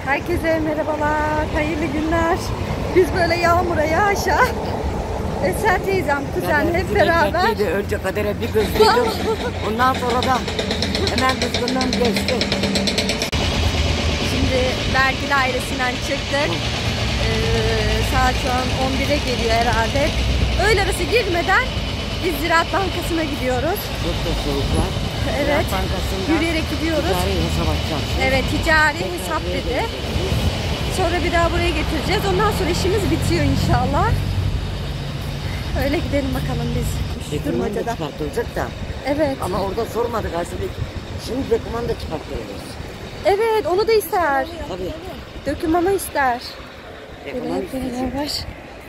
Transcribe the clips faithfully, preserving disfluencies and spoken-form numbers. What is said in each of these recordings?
Herkese merhabalar, hayırlı günler. Biz böyle yağmura yağışa Eser teyzem, kuzen hep beraber. Önce kadere bir gözlüydüm. Ondan sonra da hemen kızgınlığım geçti. Şimdi vergi dairesinden çıktık. Ee, saat şu an on bire geliyor herhalde. Öğle arası girmeden biz Ziraat Bankası'na gidiyoruz. Çok da soğuk var. Evet, yürüyerek gidiyoruz. Ticari hesap açacağız. Evet, ticari hesap dedi. Sonra bir daha buraya getireceğiz. Ondan sonra işimiz bitiyor inşallah. Öyle gidelim bakalım biz. Doküman da çıkartılacak da. Evet. Ama orada sormadık aslında. Şimdi doküman da çıkartıyoruz. Evet, onu da ister. Tabii. Dokümanı ister. Doküman isteyecek.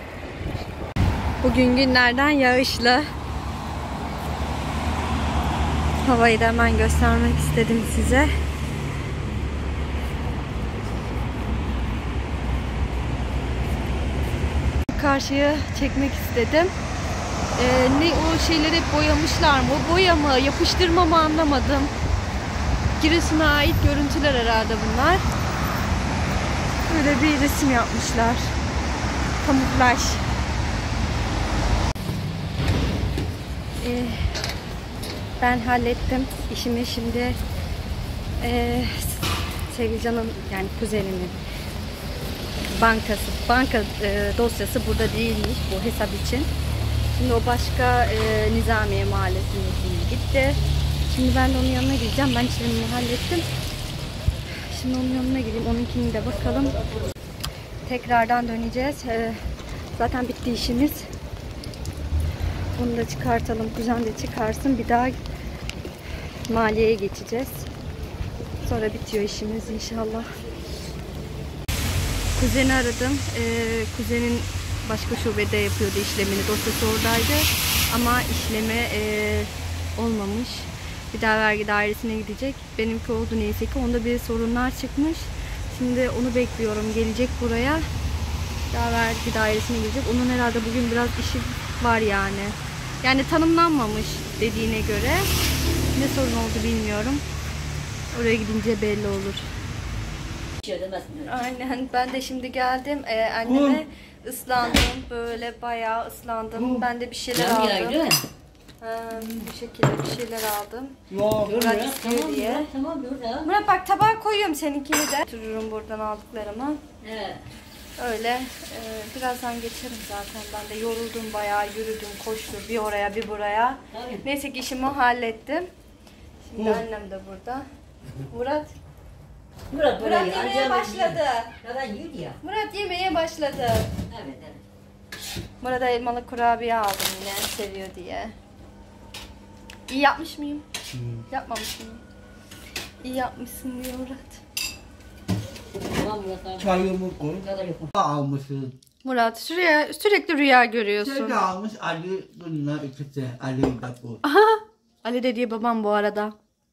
Bugün günlerden yağışlı. Havayı da hemen göstermek istedim size. Karşıya çekmek istedim. Ee, ne o şeyleri hep boyamışlar mı? O boya mı? Yapıştırma mı anlamadım. Giresun'a ait görüntüler herhalde bunlar. Böyle bir resim yapmışlar. Kamuflaj. Ee, ben hallettim işimi şimdi. Ee, Sevgican'ın yani kuzenimin bankası, banka e, dosyası burada değilmiş bu hesap için. Şimdi o başka e, Nizamiye Mahallesi'ne gitti. Şimdi ben de onun yanına gideceğim. Ben işlerimi hallettim. Şimdi onun yanına gideyim. Onunkini de bakalım. Tekrardan döneceğiz. E, zaten bitti işimiz. Bunu da çıkartalım. Kuzen de çıkarsın. Bir daha maliyeye geçeceğiz. Sonra bitiyor işimiz inşallah. Kuzeni aradım. Ee, kuzenin başka şubede yapıyordu işlemini. Dosyası oradaydı. Ama işlemi e, olmamış. Bir daha vergi dairesine gidecek. Benimki oldu neyse ki. Onda bir sorunlar çıkmış. Şimdi onu bekliyorum. Gelecek buraya. Daha vergi dairesine gidecek. Onun herhalde bugün biraz işi var yani. Yani tanımlanmamış dediğine göre. Ne sorun oldu bilmiyorum. Oraya gidince belli olur. Aynen, ben de şimdi geldim ee, anneme ıslandım, böyle bayağı ıslandım. Ben de bir şeyler aldım. Ha, bu şekilde bir şeyler aldım. Murat istiyor diye. Murat bak tabağa koyuyorum seninkini de. Götürürüm buradan aldıklarımı. Evet. Öyle ee, birazdan geçerim zaten. Ben de yoruldum, bayağı yürüdüm, koştum bir oraya bir buraya. Tabii. Neyse ki işimi hallettim. Şimdi Hı. annem de burada. Murat. Murat, Murat yemeye başladı. Ya. Murat yemeye başladı. Evet, evet. Murat'a elmalı kurabiye aldım yine, seviyor diye. İyi yapmış mıyım? Hmm. Yapmamış mıyım? İyi yapmışsın diyor Murat. Tamam Murat abi. Çayımı koy. Almışsın. Murat sürekli, sürekli rüya görüyorsun. Sürekli almış Ali bunlar ikisi. Ali de bu. Aha. Ali dediği babam bu arada.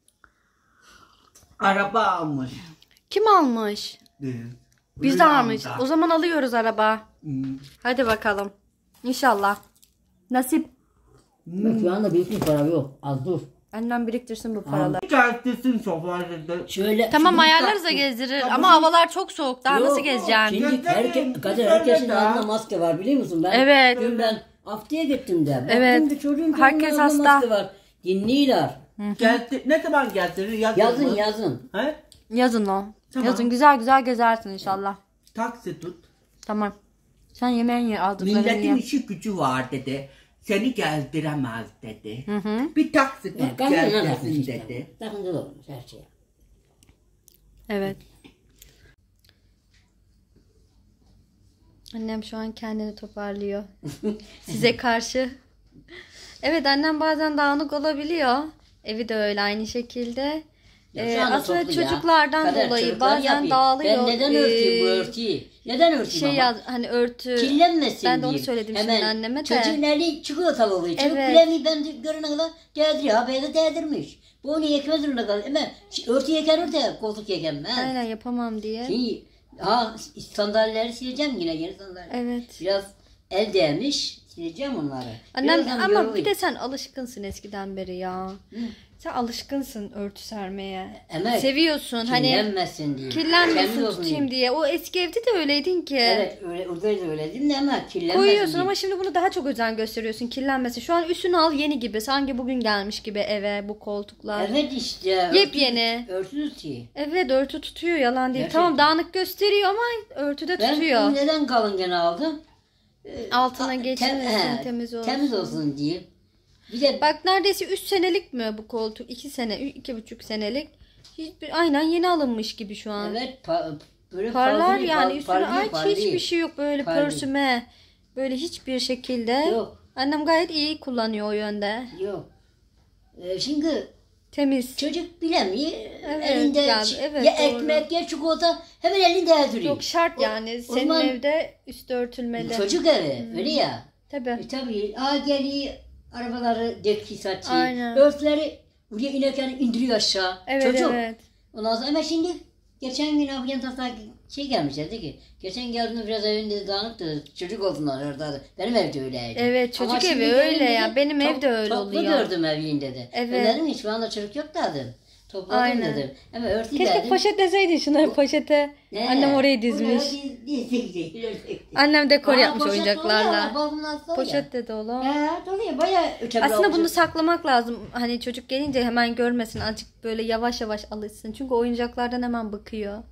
Araba almış. Kim almış? Değil. Biz de almış. O zaman alıyoruz araba. Hmm. Hadi bakalım. İnşallah. Nasip. Hmm. Şu anda büyük bir para yok. Az dur. Annem biriktirsin bu paraları. Gezdirsin sofrada. Şöyle. Tamam ayarlarız da gezdirir. Ama havalar çok soğuk. Daha yok, nasıl gezeceksin? Şimdi herke, Kadir herkesin ağzında maske var biliyor musun? Ben, evet. Dün ben haftaya gittim de. Evet. Bir çocuğun herkes hasta. Maske var. Dinliyorlar. Geldi, ne zaman gezdirir? Yazın yazın. Mı? Yazın. He? Yazın o. Tamam. Yazın güzel güzel gezersin inşallah. Taksi tut. Tamam. Sen yemeğini ye, aldıklarını Milletin ye. işi gücü var dedi. Seni gezdiremez dedi. Hı hı. Bir taksi tut Ya, gezdirsin dedi. Takınca da olmuş her şey. Evet. Annem şu an kendini toparlıyor. Size karşı. Evet, annem bazen dağınık olabiliyor. Evi de öyle aynı şekilde. Ee, aslında çocuklardan ya. dolayı bazen yapayım. Dağılıyor. Ben neden örteyim bu örtüyü? Neden örteyim şey ama? Yaz, hani örtü. Kirlenmesin Ben de onu diyeyim. söyledim Hemen şimdi anneme de. Çocuğun eli çikolatalı oluyor. Çocuk evet. bilemiyor, ben de görene kadar değdiriyor. Haberi de değdirmiş. Bu onu yekmez zorunda kalıyor. Hemen örtü yeken örtü, koltuk yekemez. Aynen, yapamam diye. Şimdi, ha sandalyeleri sileceğim yine yeni sandalye. Evet. Biraz el değmiş. Sileceğim onları. Annem Birazdan ama yorulayım. bir de sen alışkınsın eskiden beri ya. Hı. Sen alışkınsın örtü sermeye. Ama Seviyorsun hani kirlenmesin diye. kirlenmesin Temiz olsun tutayım diye. diye. O eski evde de öyleydin ki. Evet öyle, orada da öyle değil mi ama kirlenmesin Koyuyorsun diye. ama şimdi bunu daha çok özen gösteriyorsun kirlenmesin. Şu an üstünü al yeni gibi. Sanki bugün gelmiş gibi eve bu koltuklar. Evet işte. Yepyeni. Örtü tutuyor. Evet örtü tutuyor yalan değil. Gerçekten. Tamam dağınık gösteriyor ama örtü de Ben tutuyor. bunu neden kalın gene aldım? Altına Tem- geçmesin he, temiz olsun. Temiz olsun diye. Bir de Bak neredeyse üç senelik mi bu koltuk? iki sene, iki buçuk senelik. Hiçbir, aynen yeni alınmış gibi şu an. evet pa- böyle Parlar parlıyor, yani par- üstüne parlıyor, aç parlıyor. hiçbir şey yok böyle Parlıyor. pörsüme. Böyle hiçbir şekilde. Yok. Annem gayet iyi kullanıyor o yönde. Yok. Ee, şimdi Temiz. çocuk bilemiyor. Evet, elinde yani, ç- evet, ya doğru. ekmek ya çikolata hemen elinde duruyor. Yok şart O- yani. o Senin zaman evde üstü örtülmeli. Çocuk evi öyle ya. Tabii. E, tabii. Aa geliyor arabaları dekki satıyor. Aynen. Örtüleri buraya inerken indiriyor aşağı. Evet Çocuk. evet. Ondan sonra ama şimdi geçen gün abi yan tarafta şey gelmiş dedi ki geçen geldiğinde biraz evinde dağınıktı. Çocuk olduğundan orada. Benim evde öyleydi. Evet, çocuk Ama evi şimdi öyle gelince ya. Benim top- evde öyle toplu oluyor. gördüm evinde de. Evet. Ben dedim ki şu anda çocuk yok dedim. Topladım Aynen. dedim. Ama örtü Keşke dedim. poşet deseydin şunları poşete. Ne? Annem orayı Buraya dizmiş. diz- dizdik, dizdik. Annem dekor Aa, yapmış poşet oyuncaklarla. dolu ya, balkonlar dolu ya. Poşet de dolu. He doluyor bayağı öte Aslında bunu olacak. saklamak lazım. Hani çocuk gelince hemen görmesin. Azıcık böyle yavaş yavaş alışsın. Çünkü oyuncaklardan hemen bakıyor.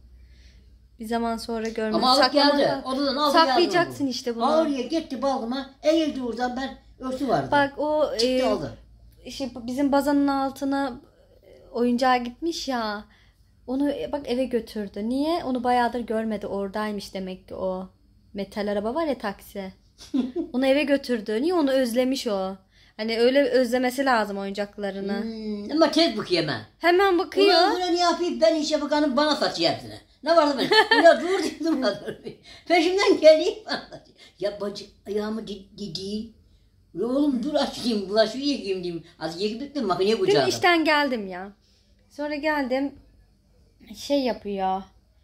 Bir zaman sonra görmez. Ama alıp Saklamak geldi. lazım. Odadan aldı Saklayacaksın geldi. işte bunu. Aa, oraya gitti balkıma. Eğildi oradan ben örtü vardı. Bak o Çıktı e, aldı. şey, bizim bazanın altına oyuncağı gitmiş ya. Onu e, bak eve götürdü. Niye? Onu bayağıdır görmedi. Oradaymış demek ki o. Metal araba var ya taksi. Onu eve götürdü. Niye? Onu özlemiş o. Hani öyle özlemesi lazım oyuncaklarını. Hmm, ama tek bakıyor hemen. Hemen bakıyor. Ulan ulan ne yapayım ben işe bakanım bana satıyor hepsini. Ne vardı benim? Ya dur dur durmadı. Peşimden geliyor bana satıyor. Ya bacı ayağımı dedi. Oğlum dur açayım bulaşığı yıkayayım diyeyim. Az yıkayıp bittim makineye Dün kucağıda. işten geldim ya. Sonra geldim. Şey yapıyor.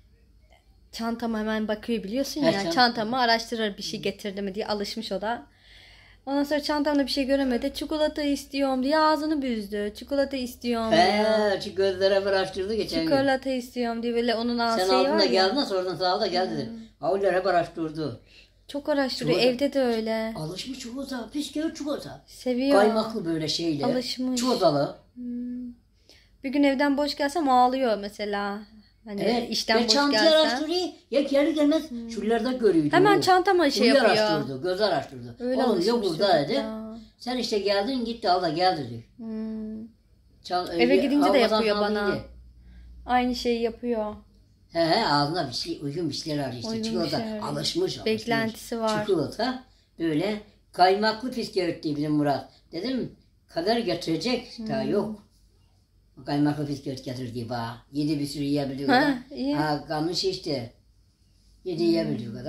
Çantama hemen bakıyor biliyorsun He, ya. çanta. Çantamı araştırır bir şey getirdi mi diye alışmış o da. Ondan sonra çantamda bir şey göremedi. Çikolata istiyorum diye ağzını büzdü. Çikolata istiyorum diyor. He şu gözlere bir açtırdı geçen gün. Çikolata istiyorum diye böyle onun ağzı Sen şeyi var altında ya. geldin sonradan sağ da gel dedim. Avlular hep araştırdı. Çok araştırıyor. Çikolata. Evde de öyle. Alışmış çikolata. Bisküvi çikolata. Seviyor. Kaymaklı böyle şeyle. Alışmış. Çikolatalı. Bir gün evden boş gelsem ağlıyor mesela. Hani Evet. işten ya boş çantayı gelsem. araştırıyor. Ya geldi gelmez şuralarda görüyordu. Hemen o. çantama şey Şurayı yapıyor. araştırdı. Göz araştırdı. Öyle Oğlum alışmış yok burada çocuk dedi. ya. Sen işte geldin gitti al da gel dedi. Hmm. Çal, Eve gidince de havadan yapıyor aldın bana. diye. Aynı şeyi yapıyor. He he ağzına bir şey uygun bir şeyler arıyor işte. Uygun bir Çikolata şeyler arıyor. alışmış, alışmış. Beklentisi var. Çikolata böyle kaymaklı bisküvit diye bizim Murat. Dedim kadar getirecek daha Hmm. yok. Kaymaklı bisküvit getirdi bana. Yedi bir sürü yiyebiliyor Ha, kadar. iyi. Ha kanlı şişti. Yedi yiyebiliyor kadar.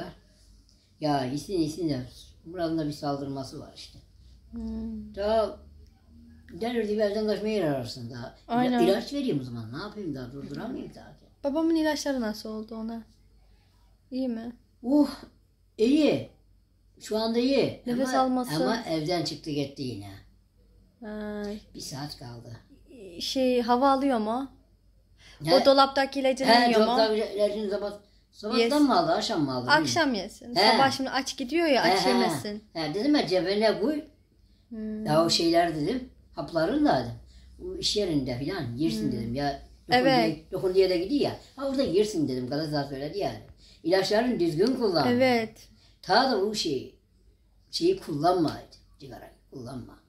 Ya iyisin iyisin de Murat'ın da bir saldırması var işte. Hmm. Daha denir diye evden kaçmaya yer ararsın daha. İla- Aynen. İlaç vereyim o zaman ne yapayım daha durduramayayım daha. Babamın ilaçları nasıl oldu ona? İyi mi? Uh iyi. Şu anda iyi. Nefes ama, alması. Ama evden çıktı gitti yine. Ay, Bir saat kaldı. şey hava alıyor mu? He, O dolaptaki ilacını he, yiyor mu? doktor ilacını sabah, sabahtan Yes. mı aldı akşam mı aldı? Akşam yesin. He. Sabah şimdi aç gidiyor ya He, aç he. yemesin. He, dedim ya cebine koy. Hmm. Ya o şeyler dedim. Hapların da dedim. Bu iş yerinde falan yersin dedim ya. Dokun Hmm. Evet. diye, dokun diye de gidiyor ya. Ha orada yersin dedim. Kadar söyledi yani. İlaçlarını düzgün kullan. Evet. Ta da bu şeyi şeyi kullanmaydı. Cigarayı kullanma.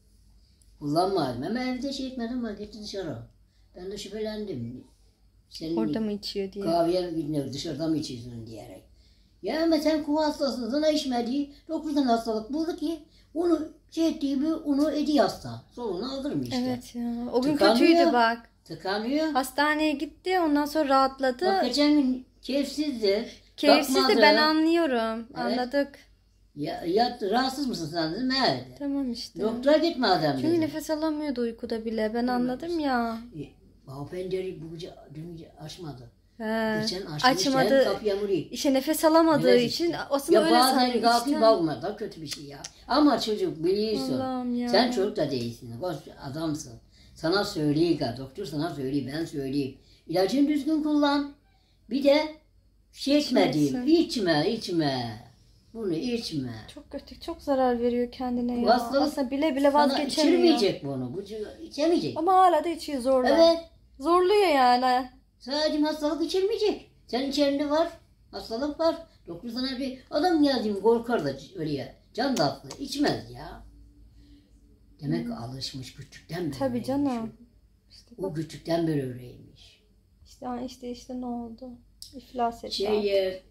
Kullanmadım ama evde şey etmedim ama gitti dışarı. Ben de şüphelendim. Senin Orada mı içiyor diye. kahveye mi gidiyor dışarıda mı içiyorsun diyerek. Ya ama sen kuva hastasın sana içmediği dokuzdan hastalık buldu ki onu şey ettiği gibi onu ediyor hasta. Solunu aldırmıyor işte. Evet ya. O gün Tıkanıyor. kötüydü bak. Tıkanıyor. Hastaneye gitti ondan sonra rahatladı. Bak geçen gün keyifsizdi. Keyifsiz de kalkmadı. ben anlıyorum. Evet. Anladık. Ya, ya rahatsız mısın sen dedim evet. Tamam işte. Doktora gitme adam Çünkü dedi. nefes alamıyordu uykuda bile. Ben anladım ya. E, o pencereyi bu gece dün gece açmadı. He. Geçen açmış Açmadı. hem kapıya vuruyor. İşte nefes alamadığı Evet için işte. aslında Ya öyle bazen sanıyor kalkıyor işte. bakma da kötü bir şey ya. Ama çocuk biliyorsun. Allah'ım ya. Sen çocuk da değilsin. Koş adamsın. Sana söyleyeyim ha, doktor sana söyleyeyim, ben söyleyeyim. İlacını düzgün kullan. Bir de şey içme diyeyim. İçmesin. İçme, içme. Bunu içme. Çok kötü, çok zarar veriyor kendine Bu ya. hastalık Aslında bile bile Sana vazgeçemiyor. içirmeyecek bunu. Bu içemeyecek. Ama hala da içiyor zorla. Evet. Zorluyor yani. Sadece hastalık içilmeyecek. Senin içerinde var. Hastalık var. Doktor sana bir adam yazayım korkar da öyle ya. Can da haklı. İçmez ya. Demek ki alışmış küçükten beri. Tabii öyleymiş. canım. İşte O bak, küçükten beri öyleymiş. işte, işte işte ne oldu? İflas etti. Şey e,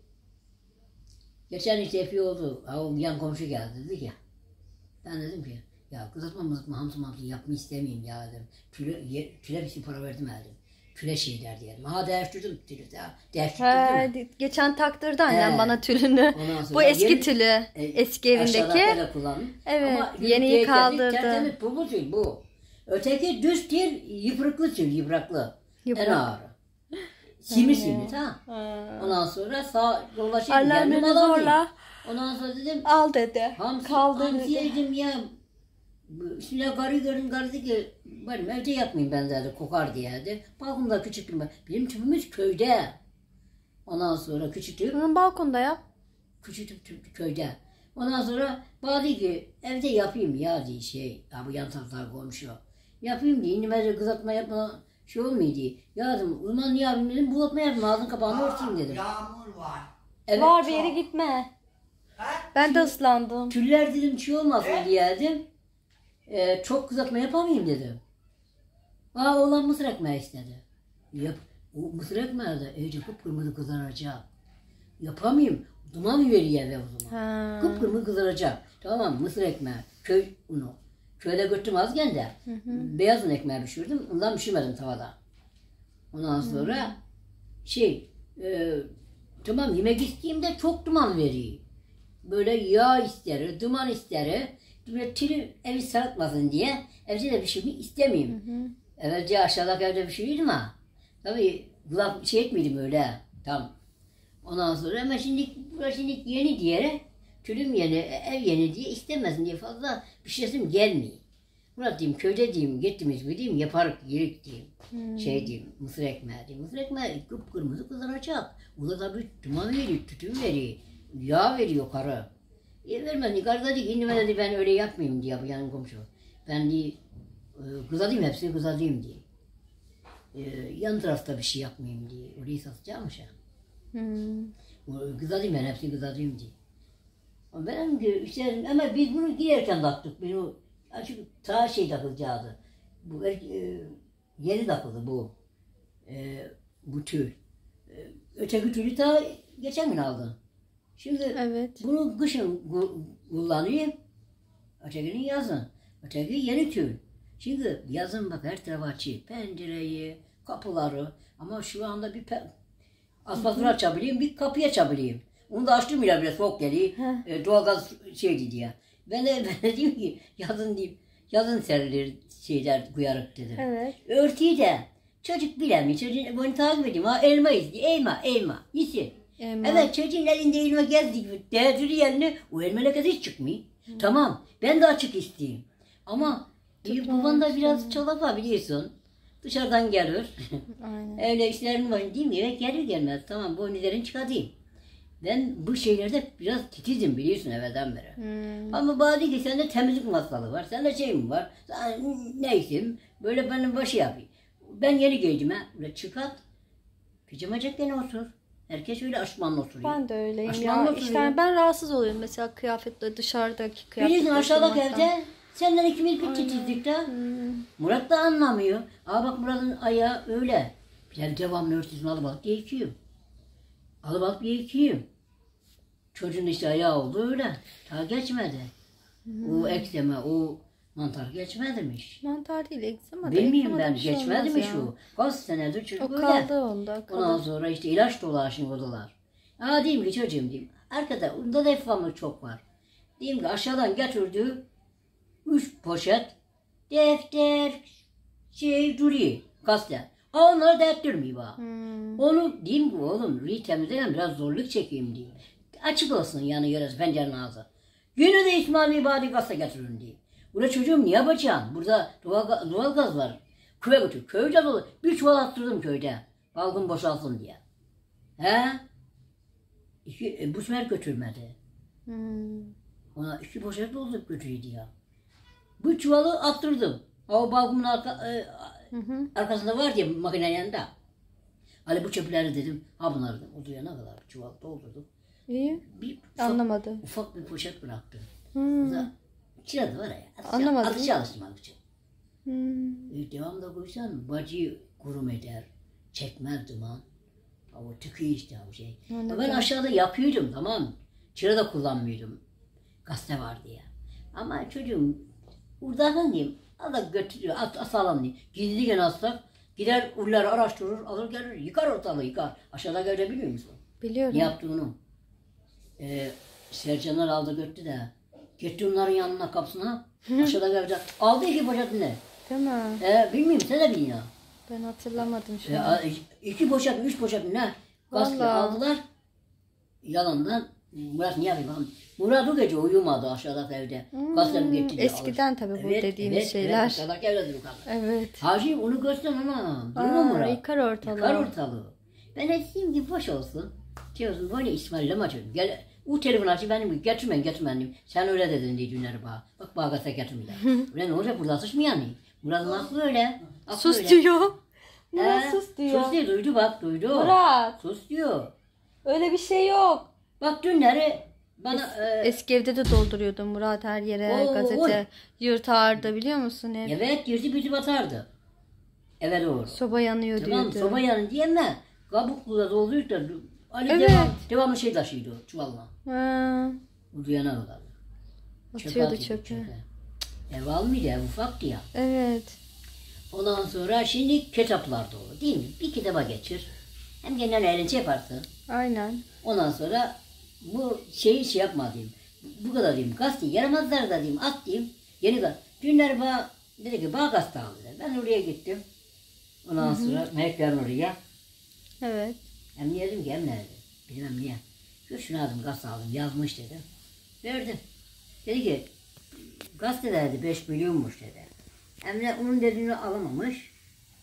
geçen işte yapıyor oldu. Ha, o yan komşu geldi dedi ya. Ben dedim ki ya kızartma mızıtma hamsi mamsi yapmayı istemeyeyim ya dedim. Tüle, ye, tüle bir şey para verdim dedim. Tüle şey der diyelim. Ha değiştirdim tülü. Ha, değiştirdim He, değil mi? geçen taktırdı annem He. bana tülünü. Ondan sonra Bu eski yeni- tülü. E, Eski evindeki. aşağıdakilere kullandım. Evet, Ama yeniyi yürütüye geldik, kaldırdı. Tertemiz pullu tül bu. Öteki düz tül, yıpraklı tül, yıpraklı. Yıprak. En ağırı. Simli simli tamam. Ha. Ondan sonra sağ dolaşayım. Annem geldim beni alamıyor. zorla Ondan sonra dedim al dedi. hamsi, Kaldır hamsi dedi. yedim ya. Bu- Şimdi karı gördüm karı dedi ki benim evde yapmayayım ben dedi kokar diye dedi. Balkonda küçüktüm ben. Bizim tüpümüz köyde. Ondan sonra küçüktüm. Bunun balkonda yap. Küçücük tüp köyde. Ondan sonra bana dedi ki evde yapayım ya diye şey. Ya bu yan taraflar komşu. Yapayım diye. İnime kızartma yapma şey olmuyor diye. Ya dedim o zaman niye yapayım dedim. Bulatma yapayım ağzını kapağını örteyim dedim. Yağmur var. Evet. Var bir yere gitme. Ben de ıslandım. Tüller dedim şey olmasın diye dedim. Ee, çok kızartma yapamayayım dedim. Aa oğlan mısır ekmeği istedi. Yap. O mısır ekmeği de iyice kıpkırmızı kızaracak. Yapamayayım. Duman veriyor eve o zaman. Ha. Kıpkırmızı kızaracak. Tamam mısır ekmeği, köy unu. Köyde götürdüm azgen de. Beyaz un ekmeği pişirdim. Ondan pişirmedim tavada. Ondan sonra şey e, tamam yemek isteyeyim de çok duman veriyor. Böyle yağ ister, duman ister. Böyle tülü evi sarıtmasın diye evde de pişirmek istemeyeyim. Evvelce aşağıdaki evde pişiriyordum ha. Tabii kulak şey etmiyordum öyle. Tam. Ondan sonra ama şimdi burası şimdi yeni diyerek tülüm yeni, ev yeni diye istemezsin diye fazla bir şeysim gelmiyor. Murat diyeyim, köyde diyeyim, gittiğimiz gibi diyeyim, yaparık, yerik diyeyim. Şey diyeyim, mısır ekmeği diyeyim. Mısır ekmeği kıpkırmızı kızaracak. O da tabii duman veriyor, tütün veriyor, yağ veriyor karı. E vermez, karı dedi ki, indime dedi ben öyle yapmayayım diye bu yanım komşu. Ben diye, kızarayım hepsini kızarayım diye. E, yan tarafta bir şey yapmayayım diye. Orayı satacağım şey. Hmm. Kızarayım ben hepsini kızarayım diye. Ama ben de işte ama biz bunu giyerken taktık. Biz o açık ta şey takılacaktı. Bu e, yeni takıldı bu. E, bu tül. E, öteki tülü ta geçen gün aldım. Şimdi Evet. bunu kışın ku- kullanayım. Ötekini yazın. Öteki yeni tül. Şimdi yazın bak her tarafı açayım. Pencereyi, kapıları. Ama şu anda bir pe- asfaltını açabileyim, bir kapıyı açabileyim. Onu da açtım bile bile soğuk geliyor. E, doğalgaz şeydi diye. Ben de, ben de diyorum ki yazın diyeyim. Yazın serilir şeyler kuyarık dedim. Evet. Örtüyü de çocuk bilemiyor. Çocuğun bunu takip edeyim. Ha elma istiyor. Elma, elma. Yesin. Elma. Evet çocuğun elinde elma gezdik. Değerli yerine o elma ne kadar hiç çıkmıyor. Tamam ben de açık isteyeyim. Ama büyük baban da biraz çalaka biliyorsun. Dışarıdan gelir. Aynen. Öyle işlerin var değil mi? Evet gelir gelmez. Tamam bu nelerini çıkartayım. Ben bu şeylerde biraz titizim biliyorsun evvelden beri. Hmm. Ama bana dedi ki sende temizlik hastalığı var. Sende şey mi var? Sen neysin? Böyle benim başı yapayım. Ben yeni geldim ha. Böyle çıkart. Pijama cekkene otur. Herkes öyle aşmanla oturuyor. Ben de öyleyim Aşmanla ya. oturuyor. İşte ben rahatsız oluyorum mesela kıyafetle dışarıdaki kıyafetle. Biliyorsun aşağıdaki oturmaktan. evde senden ikimiz bir titizlikte. Hmm. Murat da anlamıyor. Aa bak Murat'ın ayağı öyle. Ben devamlı örtüsünü alıp alıp yıkıyorum. Alıp alıp yıkıyorum. Çocuğun işte ayağı oldu öyle. Ta geçmedi. O ekseme, o mantar geçmedirmiş. Mantar değil, egzama da. Bilmiyorum egzama da ben bir şey geçmedirmiş olmaz ya. o. Kaç senedir çocuk O öyle. kaldı onda. Ondan Kalır. sonra işte ilaç dolaşın odalar. Aa diyeyim ki çocuğum diyeyim. Arkada onda da efamı çok var. Diyeyim ki aşağıdan getirdi. Üç poşet defter şey duruyor. Gazete. Aa onları da ettirmiyor bana. Hmm. Onu diyeyim ki oğlum rüyü temizlerken biraz zorluk çekeyim diyeyim. Açık olsun yanı yöresi pencerenin ağzı. Yine de İsmail Bey bari gazete getirin diyeyim. Burada çocuğum ne yapacağım? Burada doğal, doğal gaz var. Köye götür. Köyde dolu. Bir çuval attırdım köyde. Balkon boşalsın diye. He? İki, e, bu sefer götürmedi. Hmm. Ona iki poşet doldurup götürüyordu ya. Bu çuvalı attırdım. O balkonun arka, e, Hı hı. arkasında var diye makine yanında. Hani bu çöpleri dedim. Ha bunları dedim. O duyana kadar çuval doldurdum. İyi. Bir ufak, Anlamadı. ufak bir poşet bıraktım. Hmm. O da kiradı var ya. Anlamadım. Atı çalıştırmak için. Hmm. E, devamlı koysan bacı kurum eder. Çekmez duman. O tıkıyor işte o şey. Anladım. Ben aşağıda yapıyordum tamam mı? Çıra da kullanmıyordum. Gazete var diye. Ama çocuğum buradan diyeyim. Ada götürüyor. At, asalım diye. Gizli gene asla. Gider urları araştırır. Alır gelir. Yıkar ortalığı yıkar. Aşağıda görebiliyor musun? Biliyorum. Ne yaptığını. Ee, Sercanlar aldı götürdü de. Gitti onların yanına kapısına. Aşağıda gördü. Aldı iki poşetini. Değil mi? Ee, bilmiyorum sen de bilmiyorsun. Ben hatırlamadım şu Ee, an. a- iki poşet, üç poşet ne? Gazete Vallahi. aldılar. Yalandan. Murat niye yapayım? Murat o gece uyumadı aşağıda evde. Hmm, Gazetemi getirdi. eskiden tabii bu dediğimiz şeyler. Evet, aşağıdaki evde duruyor. Evet. Hacı onu göster ana. Durma Aa, Murat. yıkar ortalığı. Yıkar ortalığı. Ben ettiğim gibi boş olsun. Diyorsun böyle İsmail'le maç oynuyor. Gel o telefonu açıp benim getirmeyin getirmeyin. Sen öyle dedin diye dünleri bana. Bak bana gazete getirmediler. Ulan ne olacak burada sus mu yani? Murat'ın aklı öyle. Aklı Sus öyle. diyor. Murat He, sus diyor. Sus diyor duydu bak duydu. Murat. Sus diyor. Öyle bir şey yok. Bak dünleri bana e, Eski evde de dolduruyordum Murat her yere Oo, gazete. oy. Yırtardı biliyor musun hep. evet yüzü büzü batardı. Evet doğru. Soba yanıyor Tamam diyordu. soba yanı diyeme. Kabuklu da dolduruyorduk da Ali Evet. devam, devamlı şey taşıyordu çuvalla. Ha, Bu duyana kadar. atıyordu atıyordu, çöpe. çöpe. Ev almıydı ev ufaktı ya. Evet. Ondan sonra şimdi kitaplar dolu değil mi? Bir kitaba geçir. Hem genel eğlence yaparsın. Aynen. Ondan sonra bu şeyi şey yapma diyeyim. Bu kadar diyeyim. Gazete yaramazlar da diyeyim. At diyeyim. Yeni gazete. Dünler bana dedi ki bana gazete al dedi. Ben oraya gittim. Ondan sonra meleklerin oraya. Evet. Hem niye dedim ki hem nerede? Bilmem niye. Şu şunu aldım gazete aldım. Yazmış dedim. Verdim. Dedi ki gazete dedi beş milyonmuş dedi. Hem de onun dediğini alamamış.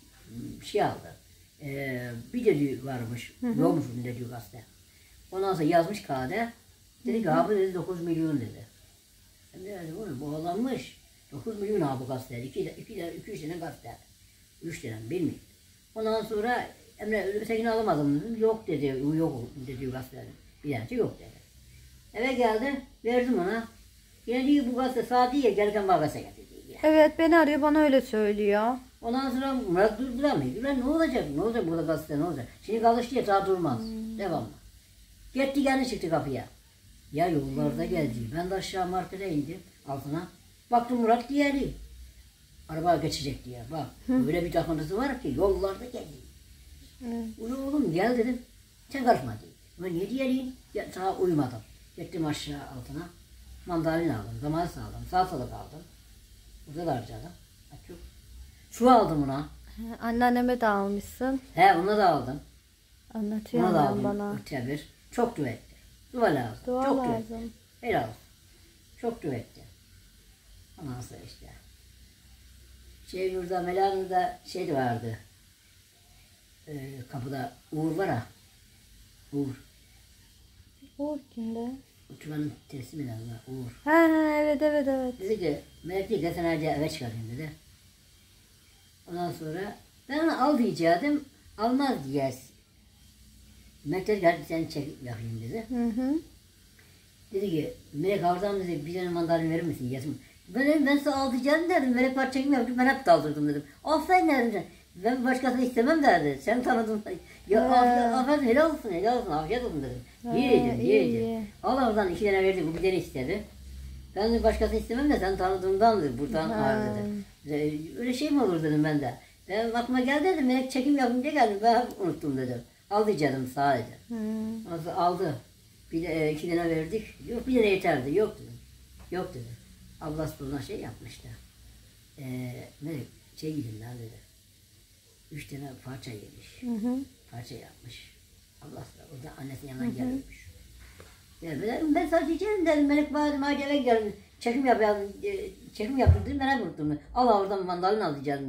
Şey aldı. Ee, bir dediği varmış. Yokmuş onun dediği gazete. Ondan sonra yazmış kağıda. Dedi ki abi dedi dokuz milyon dedi. Hem de dedim oğlum bu alanmış. dokuz milyon abi gazete. İki, iki, iki, iki üç tane gazete. Üç tane bilmiyorum. Ondan sonra Emre ötekini alamadım dedim. Yok dedi. Yok dedi gazetelerin. Bir tanesi yok dedi. Eve geldi. Verdim ona. Yine diyor bu gazete sağ değil. Gelirken bana gazete getirdi. Evet beni arıyor bana öyle söylüyor. Ondan sonra Murat durduramıyor. Ulan ne olacak? Ne olacak burada gazete ne olacak? Şimdi kalış diye daha durmaz. Devamlı. Gitti kendi çıktı kapıya. Ya yollarda geldi. Ben de aşağı markete indim altına. Baktım Murat diğeri. Araba geçecek diye. Bak böyle bir takıntısı var ki yollarda geldi. Evet. Ulan oğlum gel dedim. Sen karışma dedim. Ben niye diğeriyim? Ya, sana uyumadım. Gittim aşağı altına. Mandalina aldım. Domates aldım. Salatalık aldım. Burada da harcadım. Açık. Su aldım ona. Anneanneme de almışsın. He onu da aldım. Anlatıyor Onu da annem aldım. bana. Öte bir. Çok dua etti. Dua lazım. Dua Çok dua etti. lazım. Helal olsun. Çok dua etti. Ondan sonra işte. Şey burada Melan'da şey de vardı. Ee, kapıda Uğur var ha. Uğur. Uğur kimde? Uçmanın teslim eden var. Uğur. Ha ha evet evet evet. Dedi ki Melek değil sen hadi eve çıkarayım dedi. Ondan sonra ben onu al diyecektim. Almaz diyeceğiz. Melek dedi ki sen çek yapayım dedi. Hı hı. Dedi ki Melek oradan dedi bir tane mandalina verir misin yesin. Ben dedim ben size al diyeceğim dedim. Melek var çekim yaptı ben hep daldırdım dedim. Aferin dedim. Ben başkasını istemem derdi. Sen tanıdın. Ya He. afiyet, afiyet helal olsun helal olsun afiyet olsun dedim. He, İyi dedim iyi, iyi iyi. dedim. Allah oradan iki tane verdi bu bir tane istedi. Ben de başkasını istemem de sen tanıdığımdan dedi. Buradan Ha. var dedi. E, Öyle şey mi olur dedim ben de. Ben aklıma geldi dedim. Melek çekim yapayım diye geldim. Ben hep unuttum dedim. Al diyeceğim sadece. Hı. Ondan sonra aldı. Bir de e, iki tane verdik. Yok bir tane yeterdi. Yok dedim. Yok dedi. Ablası buna şey yapmıştı. Eee ne şey gidin lan dedi. Üç tane parça yemiş. Hı hı. Parça yapmış. Ablası da orada annesinin yanından gelmiş. Ya ben, ben sadece diyeceğim dedim. Melek bana hadi eve gelin. Çekim yapalım. E, çekim yapın dedim. Ben hep unuttum. Allah oradan mandalina al diyeceğim dedim.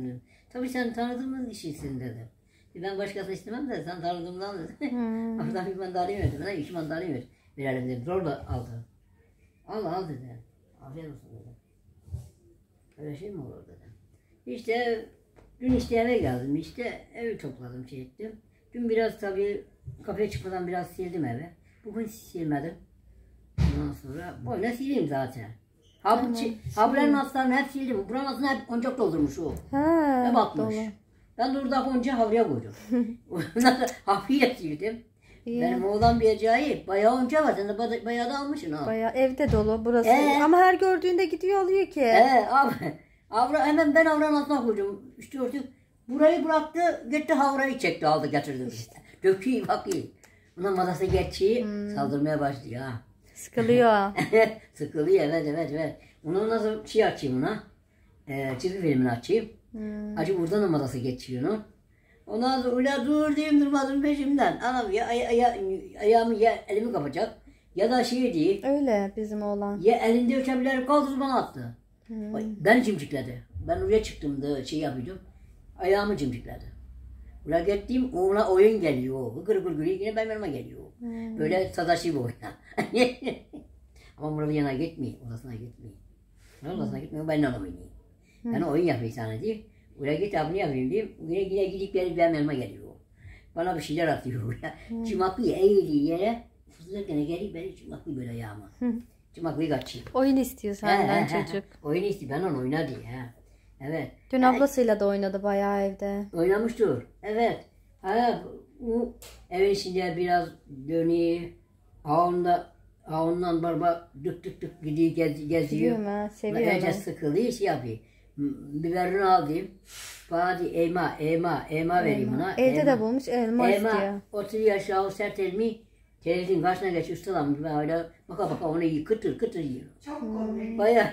Tabii sen tanıdığımın işisin dedi. Ben başkasını istemem de sen tanıdığımdan dedi. Hmm. Oradan bir mandalina verdi. Bana iki mandalina ver. Verelim dedi. Zorla aldı. Al al dedi. Afiyet olsun dedi. Öyle şey mi olur dedi. İşte dün işte eve geldim. İşte evi topladım, şey ettim. Dün biraz tabii kafeye çıkmadan biraz sildim evi. Bugün silmedim. Ondan sonra boyuna sileyim zaten. Ha, bu çi- ha buranın aslarını hep sildim. Buranın aslında hep oyuncak doldurmuş o. Ha, Hep atmış. dolu. Ben de orada oyuncağı havluya koydum. Havluya sildim. İyi. Benim oğlan bir acayip. Bayağı oyuncağı var. Sen de bada- bayağı da almışsın ha. Bayağı evde dolu burası. Ee? Ama her gördüğünde gidiyor alıyor ki. Ee, abi. Avra, hemen ben avranın altına koydum. İşte örtü. Burayı bıraktı. Gitti havrayı çekti aldı getirdi. İşte. Döküyor bakıyor. Bunun masası geçiyor. Hmm. Saldırmaya başlıyor ha. Sıkılıyor. Sıkılıyor evet evet evet. Onu nasıl şey açayım ona. Ee, çizgi filmini açayım. Hmm. Acı buradan da madası geçiyor onu. Ondan sonra öyle dur diyeyim durmadım peşimden. Anam ya ay, ay, ayağımı ya elimi kapacak. Ya da şey değil. Öyle bizim oğlan. Ya elinde ölçebilir kaldırdı bana attı. Hmm. Ay, Ben cimcikledi. Ben oraya çıktım da şey yapıyordum. Ayağımı cimcikledi. Oraya gittim ona oyun geliyor. Gır gır gır yine benim yanıma geliyor. Hmm. Böyle sadaşı bir oyna. Ama burada yana gitmiyor. Odasına gitmiyor. Odasına gitmiyor. Ben ona oynayayım. Ben oyun yapayım sana diye. Oraya git abone yapayım diyeyim. Yine yine gidip gelip benim yanıma geliyor. Bana bir şeyler atıyor. Çımaklı eğiliyor yere. Fısılırken gelip beni çımaklı böyle ayağıma. Çımaklı kaçıyor. Oyun istiyor senden çocuk. Oyun istiyor. Ben onu oyna diye. Ha. Evet. Dün ablasıyla da oynadı bayağı evde. Oynamıştır. Evet. Ha, bu evin içinde biraz dönüyor. Ağında, ağından barba dık dık dık gidiyor, gez, geziyor. Seviyor mu? Seviyor Önce mu? sıkılıyor, şey yapıyor. M- Biberini alayım. Bana diyor, elma, elma, elma vereyim ona. Evde elma. de bulmuş elma istiyor. Elma, oturuyor aşağı, sert elmi. Televizyonun karşısına geçiyor, ıslamış. Ben öyle baka baka onu yiyor, kıtır kıtır yiyor. Çok komik. Bayağı.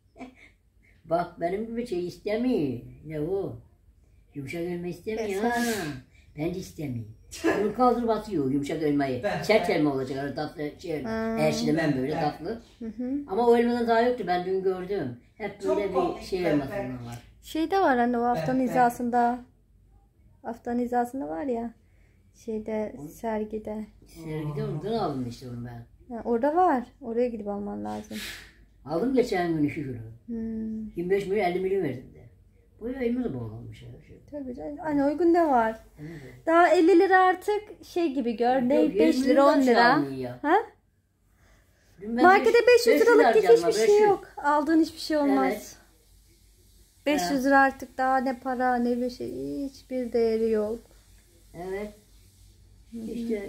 Bak benim gibi şey istemiyor. Ne o? Yumuşak elma istemiyor ha. Ben de istemiyorum. Bunu kaldırıp atıyor yumuşak elmayı. Ben- Sert ben- elma olacak. Öyle tatlı şey. Ha. Erşilemem Ben- böyle ben- tatlı. Hı hı. Ama o elmadan daha yoktu. Ben dün gördüm. Hep Çok böyle bir komik, şey ben- elmasından var. Şeyde var hani o haftanın Ben- ben- hizasında. Haftanın hizasında var ya. Şeyde sergide. Sergide oradan aldım işte onu ben. Ha, orada var. Oraya gidip alman lazım. Aldım geçen gün iki kilo. Hmm. yirmi beş milyon elli milyon verdim de. Bu ya elma da bağlanmış. Ya. Şey. Tabii canım. Hani uygun ne var? Evet. Daha elli lira artık şey gibi gör. Ne Yok, beş yüz lira on milyon lira. çalmıyor ya. Ha? Dün ben Markete beş- beş yüz liralık git harcadım, hiçbir beş şey yüz. yok. Aldığın hiçbir şey olmaz. Evet. beş yüz lira artık daha ne para ne bir şey hiçbir değeri yok. Evet. İşte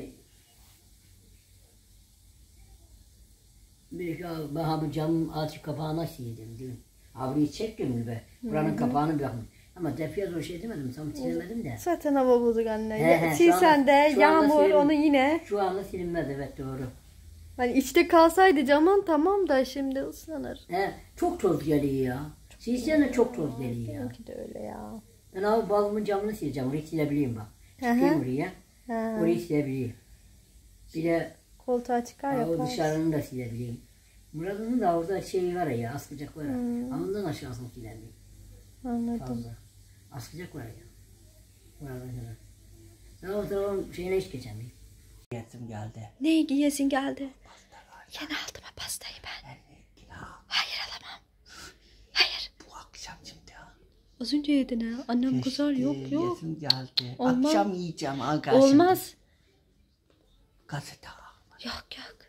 bir daha bu camın açık kapağına sildim dün. Avluyu çektim be. Buranın kapağını bırakmış. Ama defiye zor şey demedim. Tam silemedim de. Zaten hava bozuk anne. He, he, şu Silsen anda- de şu anda yağmur silelim. onu yine. Şu anda silinmedi evet doğru. Hani içte kalsaydı camın tamam da şimdi ıslanır. He, çok toz geliyor ya. Silsen de çok toz geliyor ya. Benimki de öyle ya. Ben abi balımın camını sileceğim. Orayı silebileyim bak. Hı hı. Çıkayım oraya. Ha, Orayı silebileyim. Bir de koltuğa çıkar ha, o yaparsın. dışarını da silebileyim. Murat'ın da orada şey var ya askıcak var ya. Hmm. Ondan aşağısını silemiyorum. Anladım. Fazla. Askıcak var ya. Buradan kadar. Ben o zaman şeyine hiç geçemiyorum. Yetim geldi. Ne giyesin geldi? Yeni aldım ha pastayı ben. Benimkini al. Hayır alamam. Hayır. Bu akşam şimdi ha. Az önce yedin ha. Annem kızar yok yok. Yetim geldi. Olmaz. Akşam yiyeceğim aga. Olmaz. Gazete al. Yok yok.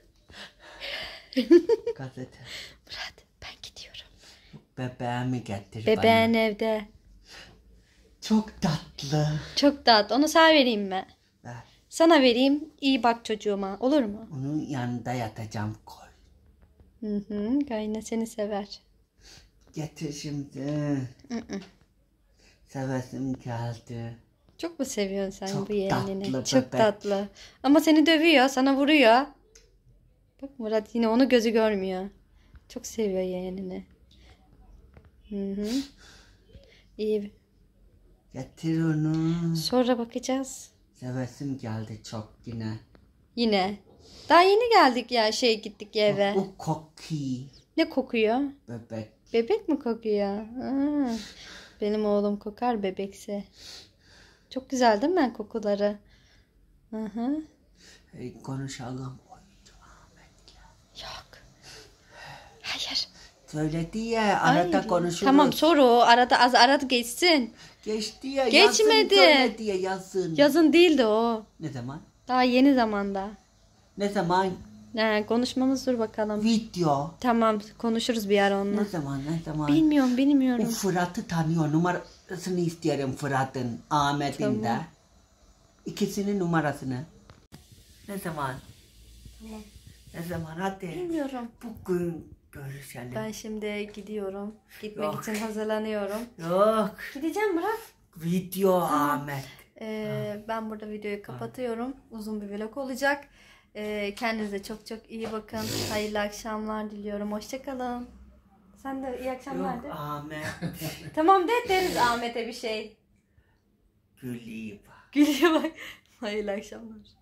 Gazete. Murat ben gidiyorum. Bebeğimi getir Bebeğin bana. evde. Çok tatlı. Çok tatlı. Onu sana vereyim mi? Ver. Sana vereyim. İyi bak çocuğuma. Olur mu? Onun yanında yatacağım koy. Hı hı. Gayna seni sever. Getir şimdi. Hı hı. Sevesim geldi. Çok mu seviyorsun sen Çok bu yeğenini? tatlı Çok bebek. tatlı. Ama seni dövüyor. Sana vuruyor. Bak Murat yine onu gözü görmüyor. Çok seviyor yeğenini. Hı hı. İyi. Getir onu. Sonra bakacağız. Sevesim geldi çok yine. Yine. Daha yeni geldik ya şey gittik eve. Bu kokuyor. Ne kokuyor? Bebek. Bebek mi kokuyor? Ha. Benim oğlum kokar bebekse. Çok güzel değil mi kokuları? Hı hı. Hey, konuşalım. Oyuncu Ahmet ya. Yok. Hayır. Söyledi ya arada Hayır. konuşuruz. Tamam soru o arada az arada geçsin. Geçti ya. Geçmedi. Yazın söyledi ya yazın. Yazın değildi o. Ne zaman? Daha yeni zamanda. Ne zaman? Ne konuşmamız dur bakalım. Video. Tamam konuşuruz bir ara onunla. Ne zaman ne zaman? Bilmiyorum O bilmiyorum. Fırat'ı tanıyor. Numarasını isterim Fırat'ın. Ahmet'in de. Tamam. İkisinin numarasını. Ne zaman? Tamam. Ne zaman hadi. Bilmiyorum. Bugün görüşelim. Ben şimdi gidiyorum. Gitmek Yok. için hazırlanıyorum. Yok. Gideceğim bırak. Video Ahmet. Ee, ben burada videoyu kapatıyorum. Uzun bir vlog olacak. Ee, kendinize çok çok iyi bakın. Hayırlı akşamlar diliyorum. Hoşçakalın. Sen de iyi akşamlar Yok de. Ahmet. Tamam de deriz Ahmet'e bir şey. Gülüyor bak. Gülüyor bak. Hayırlı akşamlar.